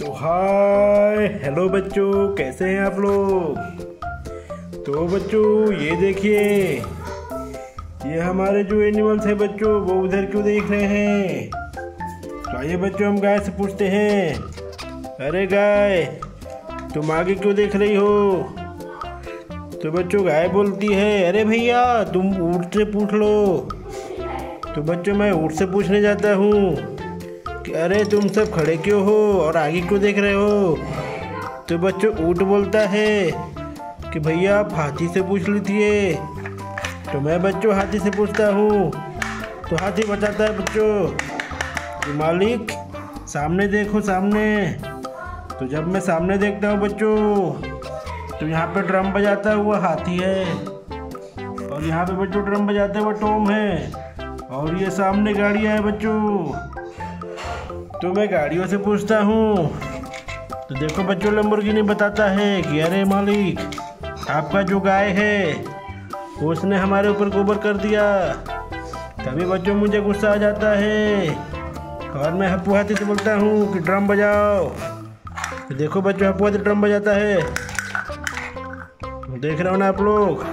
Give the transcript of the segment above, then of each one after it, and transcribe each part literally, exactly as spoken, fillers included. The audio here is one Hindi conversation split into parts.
तो हाय हेलो बच्चों, कैसे हैं आप लोग। तो बच्चों ये देखिए, ये हमारे जो एनिमल्स हैं बच्चों, वो उधर क्यों देख रहे हैं। तो आइए बच्चों हम गाय से पूछते हैं, अरे गाय तुम आगे क्यों देख रही हो। तो बच्चों गाय बोलती है, अरे भैया तुम ऊँट से पूछ लो। तो बच्चों मैं ऊँट से पूछने जाता हूँ कि अरे तुम सब खड़े क्यों हो और आगे क्यों देख रहे हो। तो बच्चों ऊँट बोलता है कि भैया आप हाथी से पूछ लीजिए। तो मैं बच्चों हाथी से पूछता हूँ। तो हाथी बताता है बच्चों कि मालिक सामने देखो सामने। तो जब मैं सामने देखता हूँ बच्चों, तो यहाँ पे ड्रम बजाता हुआ हाथी है, और यहाँ पे बच्चों ड्रम बजाते हुआ टॉम है, और ये सामने गाड़ियाँ हैं बच्चों। तो मैं गाड़ियों से पूछता हूँ। तो देखो बच्चों लैम्बोर्गिनी बताता है कि अरे मालिक आपका जो गाय है उसने हमारे ऊपर गोबर कर दिया। तभी बच्चों मुझे गुस्सा आ जाता है, और मैं हप्पू हाथी से बोलता हूँ कि ड्रम बजाओ। तो देखो बच्चों हप्पू हाथी ड्रम बजाता है, देख रहे हो ना आप लोग।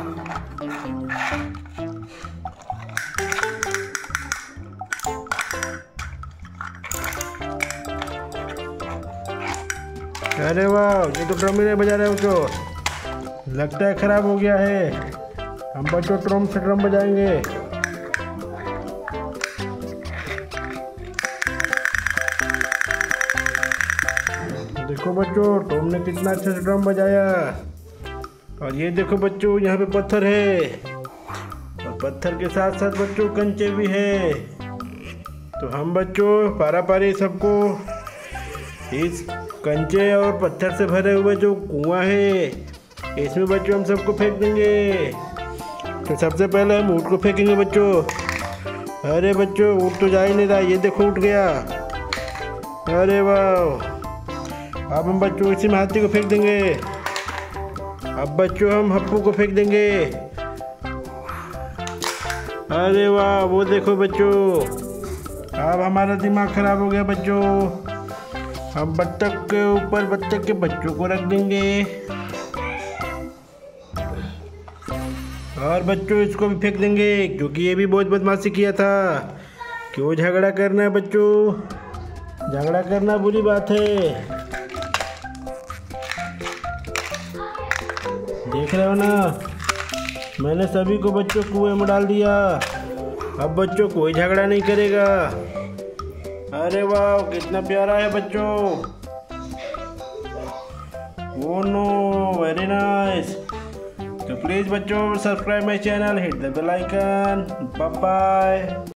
अरे वाह, ये तो ड्रम ही नहीं बजा रहे बच्चों, लगता है खराब हो गया है। हम बच्चों ड्रम से ड्रम बजाएंगे। देखो बच्चों टॉम ने कितना अच्छे से ड्रम बजाया। और ये देखो बच्चों यहाँ पे पत्थर है, और पत्थर के साथ साथ बच्चों कंचे भी है। तो हम बच्चों पारा पारी सबको इस कंचे और पत्थर से भरे हुए जो कुआं है इसमें बच्चों हम सबको फेंक देंगे। तो सबसे पहले हम ऊँट को फेंकेंगे बच्चों। अरे बच्चों ऊँट तो जा ही नहीं रहा, ये देखो उठ गया। अरे वाह, अब हम बच्चों इसी में हाथी को फेंक देंगे। अब बच्चों हम हप्पू को फेंक देंगे। अरे वाह, वो देखो बच्चों, अब हमारा दिमाग खराब हो गया बच्चों। हम बत्तख के ऊपर बत्तख के बच्चों को रख देंगे, और बच्चों इसको भी फेंक देंगे, क्योंकि ये भी बहुत बदमाशी किया था। क्यों झगड़ा करना है बच्चों, झगड़ा करना बुरी बात है। देख रहे हो ना, मैंने सभी को बच्चों कुएं में डाल दिया। अब बच्चों कोई झगड़ा नहीं करेगा। अरे वाह कितना प्यारा है बच्चों। Oh no, very nice. तो प्लीज बच्चों subscribe my channel, hit the bell icon. Bye bye.